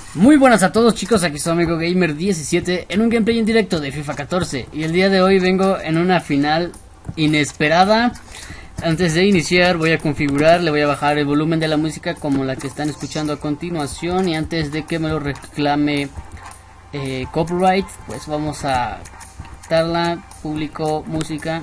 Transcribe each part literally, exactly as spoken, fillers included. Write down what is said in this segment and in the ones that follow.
Muy buenas a todos, chicos, aquí su amigo Gamer diecisiete en un gameplay en directo de FIFA catorce. Y el día de hoy vengo en una final inesperada. Antes de iniciar voy a configurar, le voy a bajar el volumen de la música como la que están escuchando a continuación. Y antes de que me lo reclame eh, copyright, pues vamos a quitarla, público, música.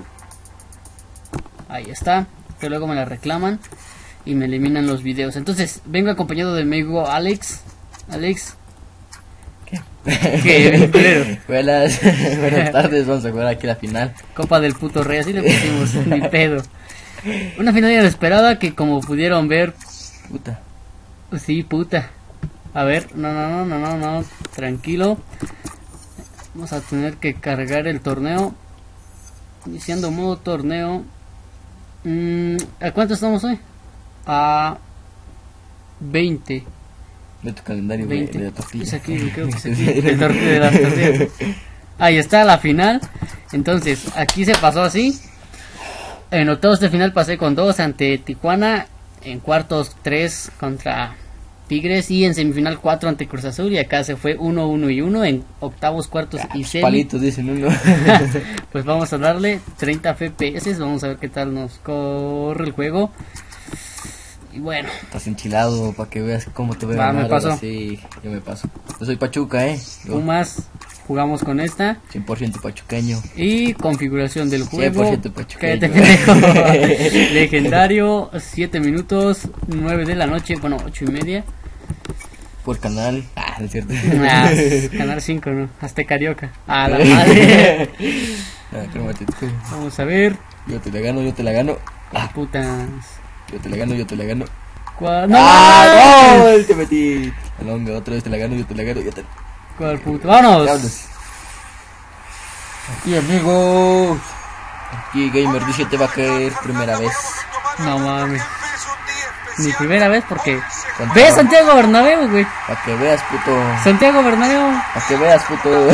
Ahí está, que luego me la reclaman y me eliminan los videos. Entonces vengo acompañado de mi amigo Alex. Alex. ¿Qué? ¿Qué? Buenas, buenas tardes, vamos a jugar aquí la final. Copa del puto rey, así le pusimos, ni pedo. Una final inesperada que como pudieron ver... Puta. Sí, puta. A ver, no, no, no, no, no, no, tranquilo. Vamos a tener que cargar el torneo. Iniciando modo torneo. Mm, ¿A cuánto estamos hoy? A veinte. De tu calendario veinte. de, de la tortilla. Es aquí, creo que es aquí. El torneo de las tortillas. Ahí está la final. Entonces, aquí se pasó así. En octavos de final pasé con dos ante Tijuana. En cuartos tres contra Tigres. Y en semifinal cuatro ante Cruz Azul. Y acá se fue uno, uno y uno. En octavos, cuartos y semi. Palitos dicen uno. Pues vamos a darle treinta F P S. Vamos a ver qué tal nos corre el juego. Y bueno, estás enchilado para que veas cómo te veo. Va, me paso. Sí, yo me paso. Yo soy Pachuca, eh. Yo, Pumas, jugamos con esta. cien por ciento pachuqueño. Y configuración del juego. cien por ciento pachuqueño. Cállate, pendejo. Legendario, siete minutos, nueve de la noche, bueno, ocho y media. Por canal. Ah, no es cierto. Ah, canal cinco, ¿no? Hasta Carioca. A la madre. Ah, cromático. Vamos a ver. Yo te la gano, yo te la gano. Ah, putas. Yo te la gano, yo te la gano. ¿Cuál? ¡No! ¡Ah, gol! Te metí. Alonga, otra vez te la gano, yo te la gano, yo te... ¿Cuál puto? ¡Vámonos! Vámonos. Aquí, amigos. Aquí Gamer diecisiete va a caer primera vez. No mames. Mi primera vez porque... Con ¡Ve todo. Santiago Bernabéu, güey! Para que veas, puto. Santiago Bernabéu. Para que veas, puto.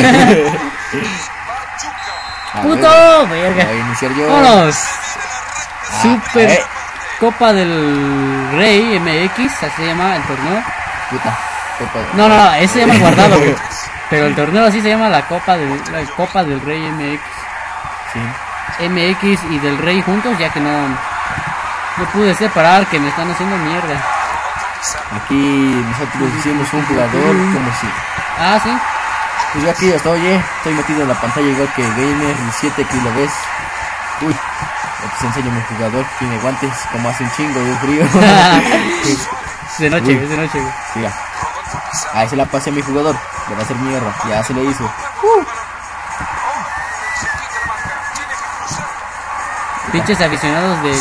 A ¡Puto! ver, Verga. voy a iniciar yo. ¡Vámonos! Ah, Super eh. Copa del Rey M X, así se llama el torneo. Puta. Copa. No, no, no, ese se llama guardado, güey. Pero el torneo así se llama la Copa del, la Copa del Rey M X. Sí. M X y del Rey juntos, ya que no, no pude separar, que me están haciendo mierda. Aquí nosotros hicimos un jugador como si... Ah, sí. Pues yo aquí hasta oye, estoy metido en la pantalla igual que Gamer diecisiete, aquí lo ves. Uy, te enseño mi jugador, tiene guantes, como hace un chingo de frío. De noche, Uy. güey, de noche, güey. Mira, ahí se la pasé a mi jugador, le va a hacer mierda, ya se le hizo. Pinches aficionados de...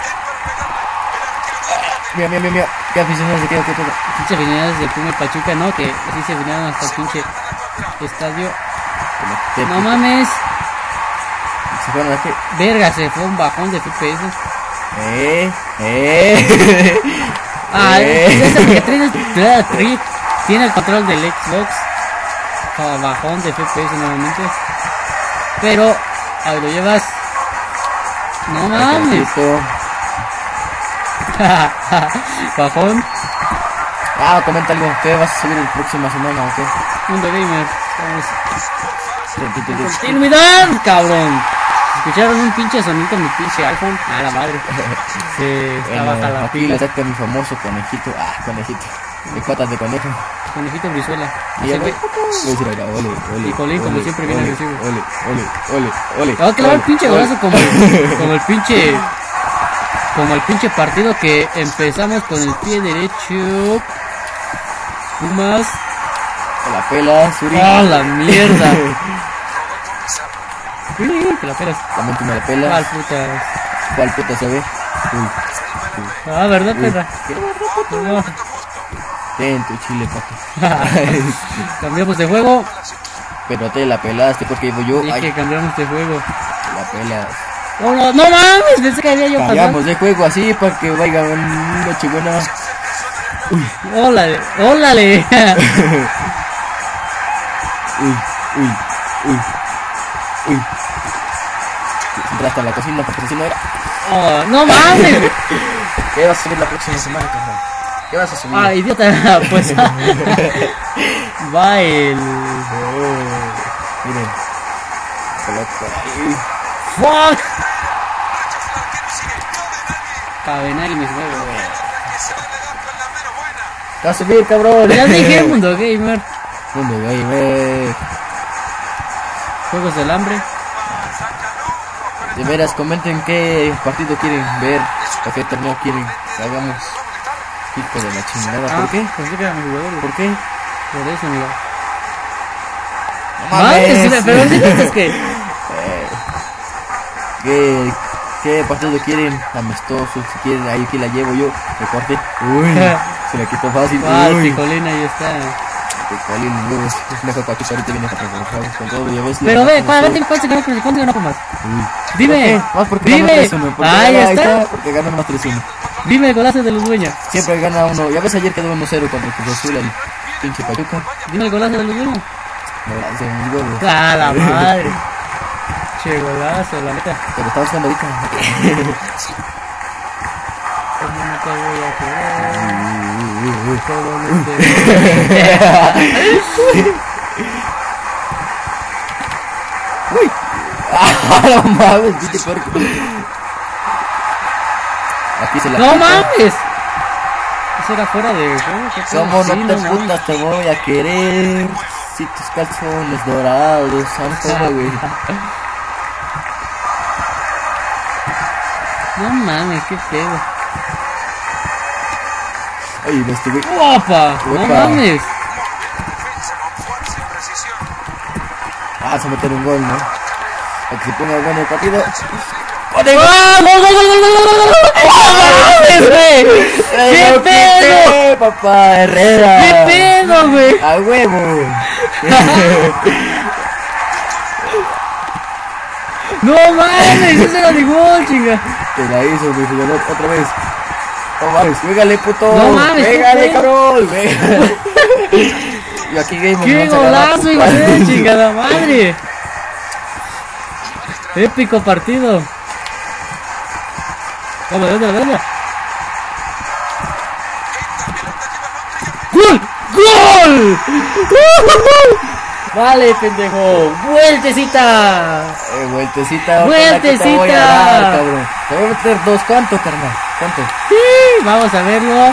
Mira, mira, mira, mira, qué aficionados de qué, qué, qué. Pinches aficionados de Puma y Pachuca, ¿no? Que así se vinieron hasta el pinche estadio. Te- No mames. Se fueron aquí. Verga, se fue un bajón de F P S. Eh, eh. Ah, Eh. ese porque trae el- trae- trae- tiene el control del Xbox. Ah, bajón de F P S nuevamente. Pero, ahí lo llevas. No mames. Tranquilito. Bajón. Ah, comenta algo, ¿qué vas a subir la próxima semana o qué? Mundo Gamer. Vamos. Continuidad, cabrón. Escucharon un pinche sonido en mi pinche iPhone. A la madre. Se está baja Bueno, la aquí pila. le saca mi famoso conejito. Ah, conejito. De patas de conejo. Conejito Brizuela. Y ya Ese voy. güey- Voy a decir ahora, ole, ole. Y Colín, como ole, siempre, viene ole, agresivo. Ole, ole, ole, ole. Te va a clavar el ole, pinche ole. golazo como el, como el pinche como el pinche partido que empezamos con el pie derecho. Pumas. Te la pela, Suri. ¡Ah, la mierda! Uy, te la pelas. También tú me la pelas. ¿Cuál putas? ¿Cuál puta se ve? Uy. Ah, ¿verdad, Uy. perra? No. Ten tu chile, papi. Cambiamos de juego. Pero te la pelaste porque digo yo. Dije Ay, que cambiamos de juego. te la pelas. ¡No, no, no mames! Pensé que había yo Cambiamos pasado. de juego así para que vaya un noche buena. ¡Ólale! ¡Ólale! Uy, uy, uy, uy. Entraste a la cocina porque si no era. Oh, ¡no mames! ¿Qué vas a subir la próxima semana, cabrón? ¿Qué vas a subir? Ah, idiota, pues. Va el. Oh, miren. Pelota ahí. ¡Fuck! Cabenal y mis huevos. ¿Qué vas a subir, cabrón? Ya dije Mundo Gamer. Mundo Gamer. Juegos del hambre. De veras, comenten qué partido quieren ver o qué torneo quieren que hagamos. Hijo de la chingada, Ah, ¿por qué? Pensé que era mi jugador. ¿Por qué? Por eso, mira. No Mames, mames. pero es que. ¿Qué, ¿Qué partido quieren? Amistoso, si quieren, ahí que la llevo yo. Recorte. Uy, se la quitó fácil. Ah, Uy, Picolín, ahí está. Picolín, huevos. Es mejor para que ahorita viene para reforzarnos con todo. Ya ves, Pero le ve, para bajamos vete en cuál se quedó con el contigo, no comas. todo. Uy. Dime, ¿Por qué? Más porque dime. gana tres uno. Porque Ahí gana- está. Porque gana más tres uno. Dime el golazo de los dueños. Siempre gana uno. Ya ves, ayer quedó uno cero contra el Cruz Azul, el pinche Pachuca. Dime el golazo de los dueños. No, se mis huevos. ¡Ah, la madre! Che, golazo, la neta. Pero estamos jugando ahorita. ¿Cómo no te voy a querer? Uy, uy, uy. ¿Cómo no te voy a querer? Uy. Ah, no mames, viste puerco. Aquí se la ¡No quita. mames! Eso era fuera de juego. ¿qué pedo? Somos Sí, no te no mames. putas, te voy a querer. Si tus calzones dorados, santo, güey. No mames, qué pedo. Oye, este güey. ¡Guapa! ¡No Uepa. mames! Ah, se meter un gol, ¿no? Para que se ponga bueno el partido. ¡Ah, gol, gol, gol, gol, gol, gol, gol! ¡No mames, güey! ¡Qué pedo! ¡Qué papá Herrera! ¡Qué pedo, güey! ¡A huevo! ¡No mames! ¡Ese era mi gol, chinga! Te la hizo mi jugador otra vez. No mames, pégale, puto. No mames, ¿qué pégale, pedo? cabrón. Pégale. Y aquí Game ¡Qué nos agarra a golazo, hijo de putazos. chingada madre! Épico partido. Vamos, dale, dale. ¡Gol! ¡Gol! Vale, pendejo. ¡Vueltecita! Eh, vueltecita. Vueltecita. Te voy a dar, cabrón. Te voy a meter dos. ¿Cuánto, carnal? ¿Cuánto? Sí, vamos a verlo.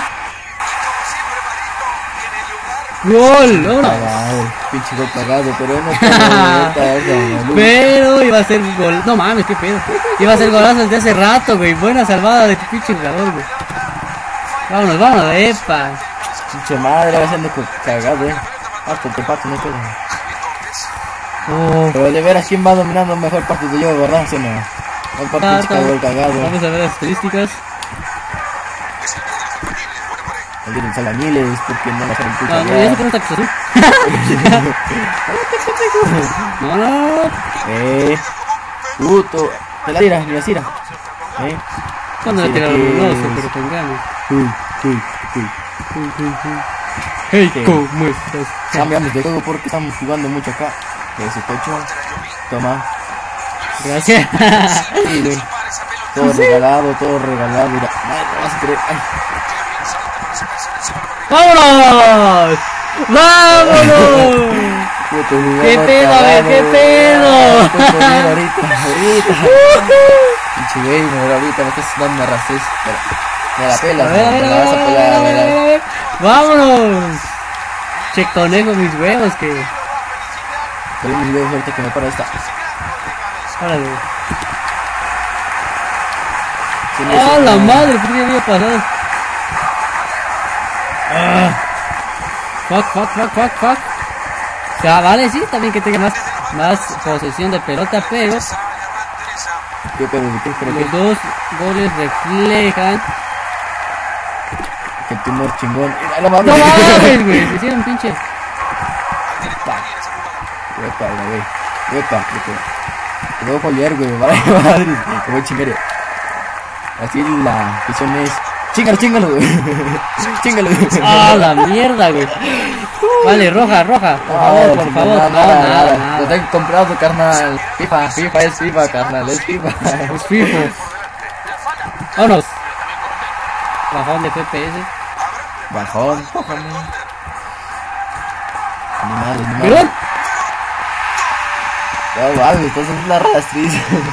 ¡Gol! ¡Vámonos! Cagado, pinche gol cagado, pero no está. Pero iba a ser gol. No mames, qué pedo. Iba a ser golazo desde hace rato, güey. Buena salvada de tu pinche jugador, güey. Vámonos, vámonos, epa. Pinche madre, va siendo cagado, eh. Hasta te pato, no puedo. Oh, Pero de veras, ¿quién va dominando mejor partido yo, verdad? ¿Sí o no? No por pinche gol cagado. vamos a ver las estadísticas. No tienen salañiles porque no las saben No, no, ya se pone un taxi azul. No, no, no. Eh, puto. Te la tira, ni la tira. Eh. Cuando Sí, le tira aquí el es. oso, pero con ganas. Uy, uy, uy. Uy, uy, uy. Hey, Sí. ¿cómo estás? Cambiamos de juego porque estamos jugando mucho acá. Ese pecho. Toma. Gracias. Sí, güey. Todo regalado, todo regalado. Mira, madre, no vas a creer. Ay, ¡Vámonos! ¡Vámonos! puto jugador ¿Qué pedo, a ver, cagado, qué güey. pedo? Ah, puto, mira, ahorita, ahorita. Pinche gamer, ahorita me estás dando una rastrez. Pero me la A pelas, ver, a me ver, la a vas a ver, a pelar, ver, a a ver, ver. a ver. ¡Vámonos! Che, conejo, mis huevos, que... Pero mis dedos ahorita que me para esta. Órale. Sí, me ¡Ah, hizo- la madre! ¿Por qué había pasado? Ah. Fuck, fuck, fuck, fuck, fuck. O sea, vale, sí, también que tenga más, más posesión de pelota, pero ¿Qué pedo? ¿De qué? ¿Pero qué? los dos goles reflejan... Que el tumor chingón. Mira, no mames. ¡No mames, güey! Se hicieron pinche... Huepa, güey. Huepa, huepa. Te voy a follear, güey. Vale, madre. Te voy a chingar. Así la visión es. Chíngalo, chíngalo, güey. Chíngalo. ¡Ah, la mierda, güey! Vale, roja, roja. Por favor, por favor. No, nada, Lo nada. tengo comprado, carnal. FIFA, FIFA es FIFA, carnal. Es FIFA. Es fijo. Vámonos. Bajón de F P S. Bajón, bajón. Animales, animales. ¿Verdad? No mames, estás en una rastriz.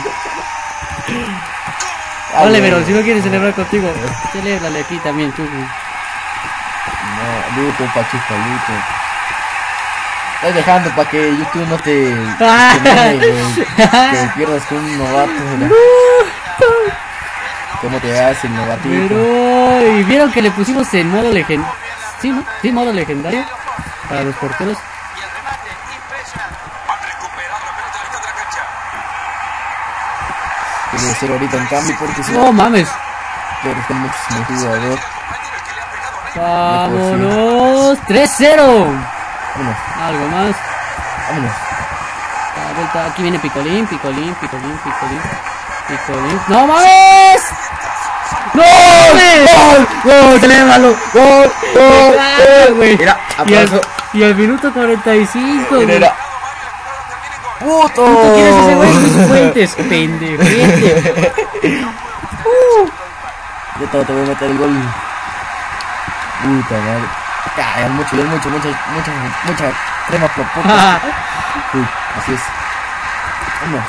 Vale, pero si no quieres celebrar contigo, celébrale aquí también, Chucky. No, luto, Pachuca, luto. Estás dejando para que YouTube no te... Ah. te mame, güey. Que pierdas con un novato. ¿Verdad? ¿Cómo te hace el novatito? Pero... ¿Y vieron que le pusimos en modo legendario? Sí, ¿no? Sí, modo legendario. Para los porteros. Tiene que ser ahorita en cambio porque si No mames. pero está mucho sin el jugador. Vámonos. tres cero. Vámonos, Algo más. vámonos. La vuelta. Aquí viene Picolín, Picolín, Picolín, Picolín. Picolín. ¡No mames! ¡No mames! ¡Gol! ¡Gol! ¡Celébralo! ¡Gol! ¡Gol! Ah, güey. Mira, Y al, aplauso. y al minuto cuarenta y cinco, güey. Mira. ¡Puto! ¿Quién es ese güey? Luis Fuentes, pendejete. Yo te, te voy a meter el gol. Puta madre. Ya, ya mucho, ya mucho, mucha, mucha, mucha crema por poco. Uy, así es. Vamos.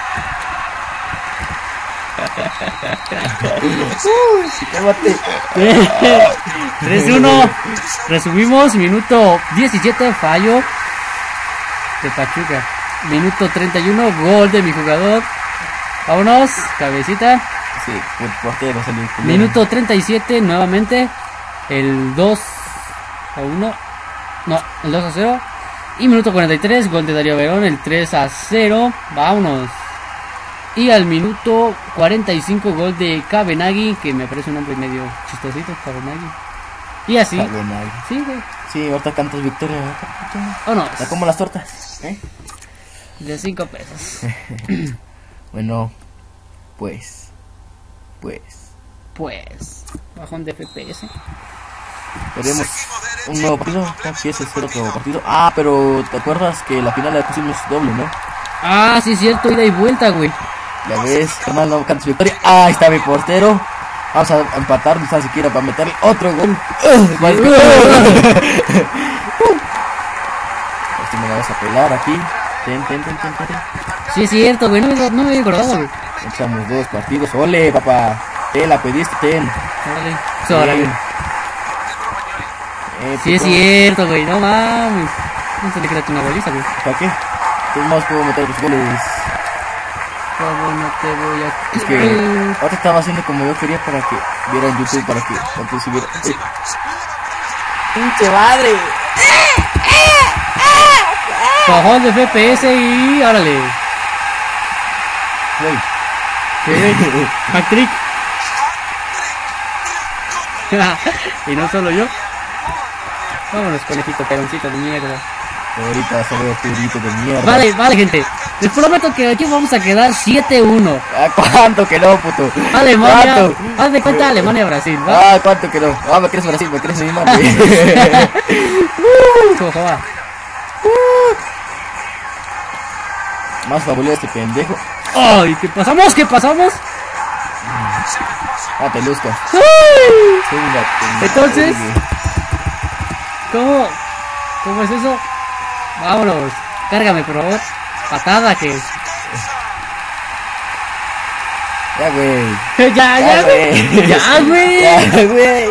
Uy, sí, cálmate. tres uno. Resumimos. Minuto diecisiete. Fallo de Pachuca. Minuto treinta y uno. Gol de mi jugador. Vámonos. Cabecita. Sí, por portero salió. Minuto treinta y siete. Nuevamente. El dos a uno. No, el dos a cero. Y minuto cuarenta y tres. Gol de Darío Verón. El tres a cero. Vámonos. Y al minuto cuarenta y cinco, gol de Kabenagi, que me parece un nombre medio chistosito, Kabenagi. Y así. Kabenagi. Sí, güey. Sí, ahorita cantas victoria. Vámonos. Está como las tortas. ¿Eh? De cinco pesos. Bueno, pues. Pues. Pues. Bajón de F P S. Veremos un nuevo partido. ¿Qué es el otro partido? Ah, pero ¿te acuerdas que la final la pusimos doble, no? Ah, sí, es cierto, ida y vuelta, güey. Ya ves, carnal, no cantas victoria. Ah, ahí está mi portero. Vamos a empatar, ni siquiera para meterle otro gol. Uh, más gol. Este me la vas a pelar aquí. Ten, ten, ten, ten, ten. Sí, es cierto, güey. No me, no me había acordado, güey. Echamos dos partidos. Ole, papá. Te la pediste, ten. Órale. Órale. Eh, Sí, es cierto, güey. No mames. No se le queda una boliza, güey. ¿Para qué? ¿Qué más puedo meter los goles? ¿Cómo no te voy a... Es que ahora estaba haciendo como yo quería para que vieran YouTube, para que antes si viera. ¡Eh! ¡Pinche madre! Bajón de F P S y... ¡Órale! Güey. Hat-trick. Y no solo yo. Vámonos, conejito, peroncito de mierda. Ahorita vas a ver tu grito de mierda. Vale, vale, gente. Les prometo que aquí vamos a quedar siete uno. ¿Ah, cuánto que no, puto? Alemania. ¿Cuánto? Haz de cuenta Alemania-Brasil, ¿va? Ah, cuánto que no. Ah, me crees Brasil, me crees mi madre. Jojoa. Más fabuloso este pendejo. ¡Ay! ¿Qué pasamos? ¿Qué pasamos? Ah, te luzco. Entonces, ¿cómo? ¿Cómo es eso? Vámonos. Cárgame, por favor. Patada que... Ya, güey. ya, ya, güey. Ya, güey. Ya, güey.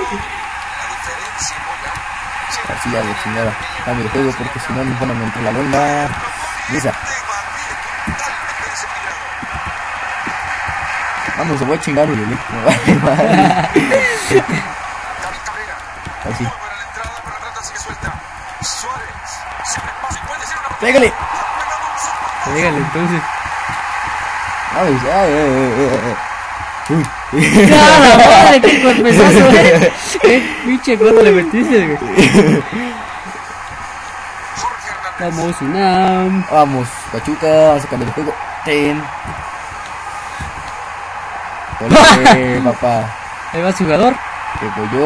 Así ya, de chingada. Cambio de juego porque si no nos van a meter la lona. Lisa. Vamos, se voy a chingar, güey. Me vale madre. Así. Pégale. Pégale, entonces. Ay, ay, ay, ay, ay. Uy. ¡Ya, la madre! ¡Qué golpezazo, eh! ¡Qué pinche gol le metiste, güey! Vamos, Unam. Vamos, Pachuca, vamos a cambiar el juego. Ten. Ole, papá. Ahí va su jugador. Que voy yo.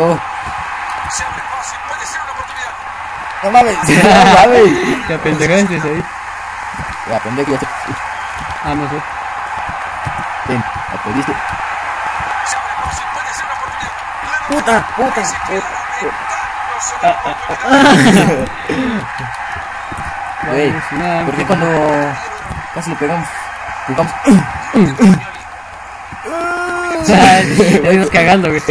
No mames, no mames. Ya pendejaste ahí. Ya, pendejo, ya te... Ah, no sé. Ten, la pediste. Puta, puta, puta, puta. Güey, ¿por qué cuando casi le pegamos? Jugamos. Ya ibas cagando, güey.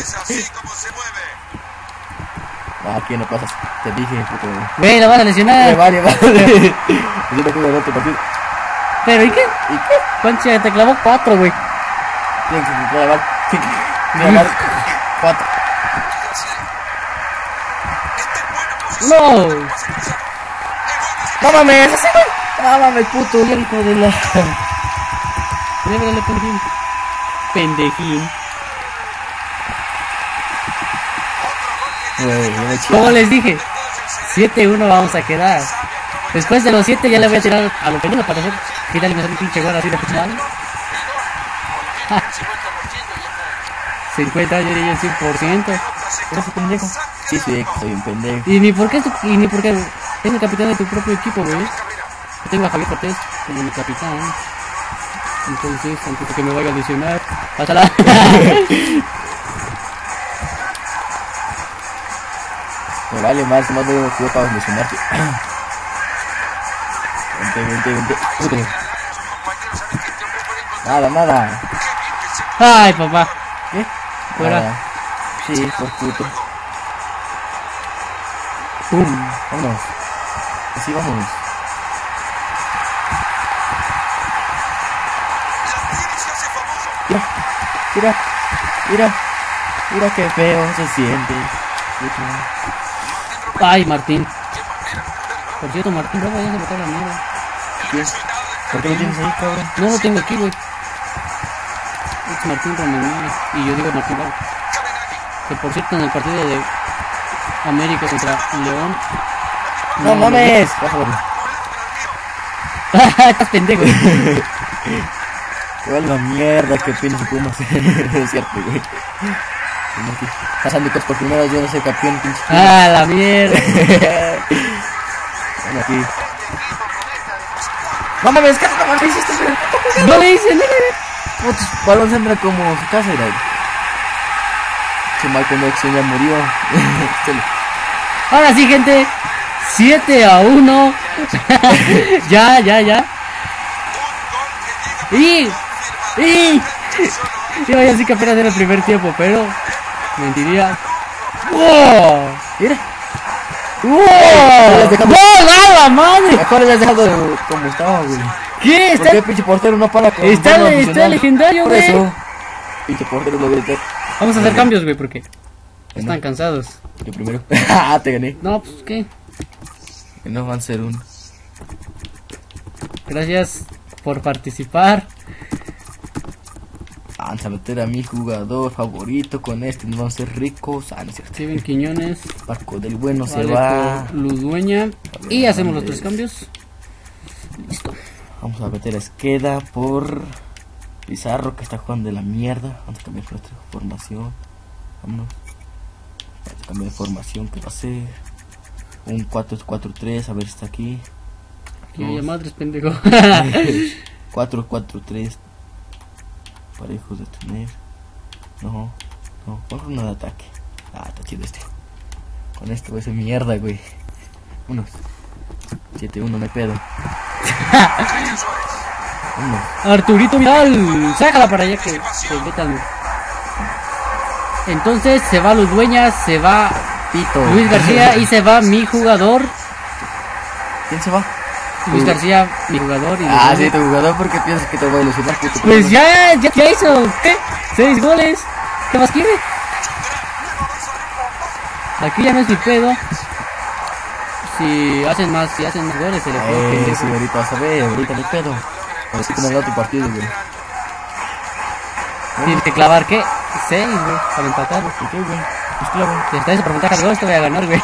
Ah, aquí no pasas. Te dije, puto. Güey, lo van a lesionar. Vale, vale. Yo te juego el otro partido. ¿Pero y qué? ¿Y qué? Concha, te clavó cuatro, güey. Tienen que clavar. Tienen que clavar cuatro. No. No mames, así güey. No mames, puto, ya hijo de la. Déjale, pendejín. Pendejín. Güey, yo me Como les dije, siete uno vamos a quedar. Después de los siete ya le voy a tirar a lo pequeño para hacer quitarle un pinche gol así de futsal. cincuenta, yo diría el cien por ciento. ¿Eres un pendejo? Sí, sí, soy un pendejo. Y ni por qué, y ni por qué eres el capitán de tu propio equipo, güey. Yo tengo a Javier Cortés como mi capitán. Entonces, antes de que me vaya a lesionar, pásala. Me vale más, más de juego para lesionarte. Vente, vente, vente. Puto. Nada, nada. Ay, papá. ¿Qué? Fuera. Nada. Sí, por puto. Pum. Vámonos. Así vámonos. Mira, mira, mira, mira qué feo se siente. Ay, Martín. Por cierto, Martín Bravo ya se botó la mierda. ¿Qué? ¿Por qué lo tienes ahí, cabrón? No lo tengo aquí, güey. Es Martín Romagnoli. Y yo digo Martín Bravo. Que por cierto, en el partido de América contra León. No mames. Por favor. Estás pendejo. Te vale la mierda que opinas de Pumas. Es cierto, güey. Pasando que por primera vez yo no soy campeón, pinche. Ah, la mierda. Bueno, aquí. No mames, ¿qué no mames hiciste? No le hice nada. Putos, balón entra como su casa y la. Che, Michael Jackson ya murió. Ahora sí, gente. siete a uno. Ya, ya, ya. Y. Y. Iba a decir que apenas era el primer tiempo, pero. Mentiría. ¡Wow! Mira. ¡Wow! ¡No, nada, madre! Mejor le habías dejado de como estaba, güey. ¿Qué? ¿Por Está, qué pinche portero no para con está, forma está funcional? legendario, Por güey. eso. Pinche portero lo grité. Vamos a hacer cambios, güey, porque están No. cansados. Yo primero. Ah, te gané. No, pues, ¿qué? Que no van a ser uno. Gracias por participar. Vamos a meter a mi jugador favorito con este. Nos vamos a ser ricos. Ah, no es cierto. Steven Quiñones. Paco del Bueno se Vale va. por Ludueña. Y hacemos los tres cambios. Listo. Vamos a meter a Esqueda por Pizarro, que está jugando de la mierda. Vamos a cambiar nuestra formación. Vámonos. Vamos a cambiar de formación. ¿Qué va a ser? Un cuatro cuatro tres. A ver si está aquí. Que madres, pendejo. cuatro cuatro tres. Parejos de tener. No, no. Vamos una de ataque. Ah, está chido este. Con esto voy a hacer mierda, güey. Unos siete uno me pedo. Uno. Arturito Vidal. Sácala para allá que se metan. Entonces se va Ludueña, se va Pito. Luis García y se va mi jugador. ¿Quién se va? Luis Uh. García, mi jugador. Y Ah, Ludueña. sí, tu jugador, porque piensas que te voy a ilusionar, puto. Pues ya, ya, ya hizo, ¿qué? Seis goles. ¿Qué más quiere? Aquí ya no es mi pedo. Si hacen más, si hacen más goles, se le puede. Eh, sí, ahorita vas a ver, ahorita me pedo. Así como va tu partido, güey. Tienes que clavar, ¿qué? Seis, güey, para empatar. ¿Y qué, güey? Pues claro. Si estás por ventaja de goles, te voy a ganar, güey.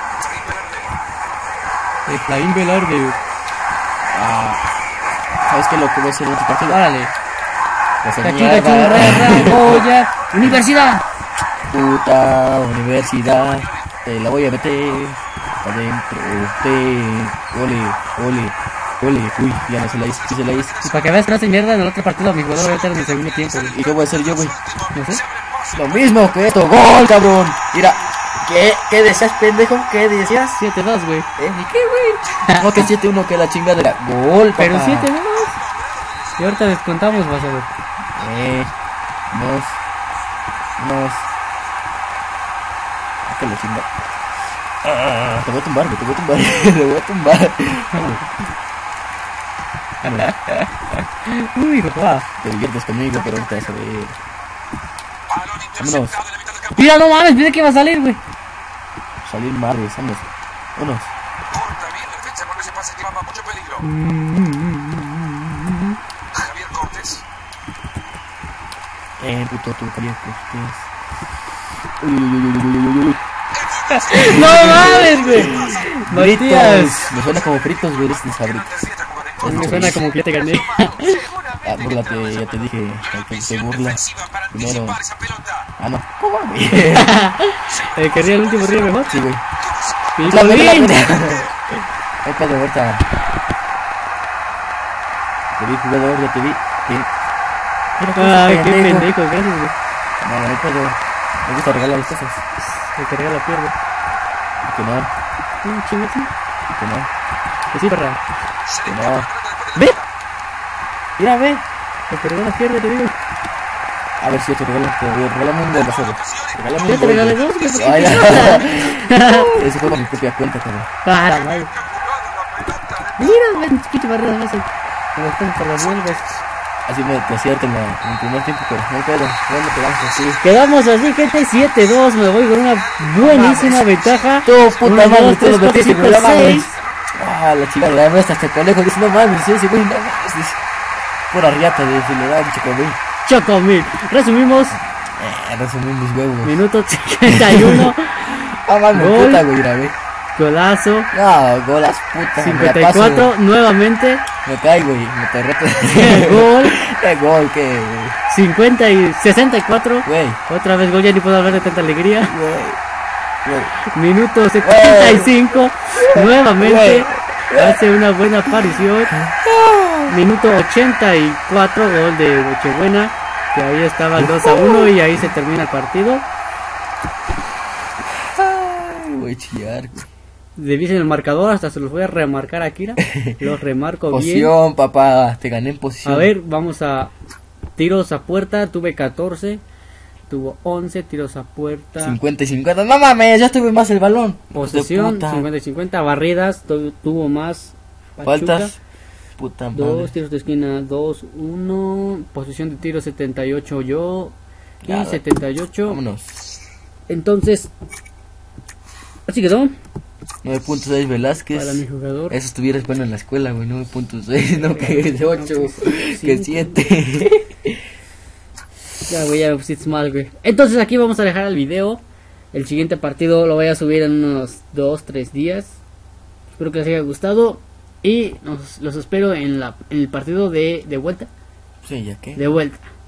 Efraín Velarde, güey. Ah, ¿sabes qué? Lo que voy a hacer en otro partido. Órale. Pues el Cachuca, mierda. churra, Raboya. Universidad. Puta universidad, te la voy a meter adentro, te, ole, ole, ole, uy, ya no se la hice, sí se la hice. Y para que veas que no hace mierda en el otro partido, mi jugador va a estar en el segundo tiempo, güey. ¿Y qué voy a hacer yo, güey? No sé. Lo mismo que esto, gol, cabrón, mira, ¿Qué? ¿Qué decías, pendejo? ¿Qué decías? siete dos, güey. ¿Eh? ¿Y qué, güey? No, que siete uno, que la chingadera. Gol, papá. Pero siete dos. Y ahorita descontamos, vas a ver. Eh, nos, nos. Ah, que la chingada. Ah, te voy a tumbar, güey, te voy a tumbar, te voy a tumbar. Uy, papá. Te diviertes conmigo, pero ahorita vas a ver. Vámonos. Mira, no mames, pensé que iba a salir, güey. Salir madres, vámonos. Vámonos. Corta bien la defensa con ese pase, llevaba mucho peligro. Javier Cortés. Eh, puto, tú, Javier Cortés. Uy, uy, uy, uy, uy, uy, uy. No mames, güey. Matías. Fritos. Me suena como fritos, güey, este sabrito. Me suena como que ya te gané. Ah, búrlate, ya te dije, el que se burla. Primero. Esa pelota. Ah, no. ¿Cómo, güey? El que ríe el último ríe mejor. Sí, güey. Picolín. Ay, padre, ahorita. Te vi, jugador, ya te vi. Sí. Ay, qué pendejo, gracias, güey. No, no puedo. Me gusta regalar las cosas. El que regala pierde. Que no, No, chingate. que no, Que sí, perra. que no. Ve. Mira, ve. El que regala pierde, te digo. A ver si yo te regalo, te regalo un gol, vas a ver. Regálame Ya un te gol, regalé güey. dos, güey. Ay, ya. Ese fue con mi propia cuenta, cabrón. Para, madre. Mira, ve, chiquito, barra, no sé. Como están por las vueltas. Así me te acierto en, la, en el primer tiempo, pero no hay pedo. Bueno, quedamos así. Quedamos así, gente, siete dos. Me voy con una buenísima ventaja. Tú, puta Uno, madre, dos, tú lo tres, metiste en cuatro, el cinco, programa, güey. seis. Ah, la chica, la verdad, hasta el conejo dice, no mames, sí, sí, güey, no mames, dice. Pura riata, dice, le da un chico, güey. Chocomil. Resumimos. Eh, resumí mis huevos. Minuto cincuenta y uno. Ah, mames, Gol. puta, güey, grabé. Golazo. No, golas, puta. cincuenta y me la cuatro. paso. Nuevamente. Me cae, güey, me torrete. Gol. ¿Qué gol, qué, güey? cincuenta y sesenta y cuatro. Güey, Otra vez gol, ya ni puedo hablar de tanta alegría. güey, güey. Minuto setenta y cinco. Nuevamente. Hace una buena aparición. Minuto ochenta y cuatro. Gol de Nochebuena. Que ahí estaba el dos a uno y ahí se termina el partido. Ay, voy a chillar, güey. Revisen el marcador, hasta se los voy a remarcar a Kira. Los remarco bien. Posición, papá, te gané en posición. A ver, vamos a tiros a puerta. Tuve catorce. Tuvo once tiros a puerta. cincuenta y cincuenta, no mames, ya tuve más el balón. Posesión, De puta. cincuenta y cincuenta. Barridas, tu- tuvo más. Pachuca. Faltas. Puta madre. Dos tiros de esquina, dos, uno. Posición de tiro setenta y ocho yo. Y Ya, setenta y ocho. Vámonos. Entonces, así quedó nueve punto seis Velázquez. para mi jugador. Eso estuvieras bueno en la escuela, güey. nueve punto seis, no que ocho, que cinco. siete. Ya, güey, ya me pusiste mal, güey. Entonces aquí vamos a dejar el video. El siguiente partido lo voy a subir en unos dos, tres días. Espero que les haya gustado. Y nos, los espero en, la, en el partido de, de vuelta. Sí, ya que. De vuelta.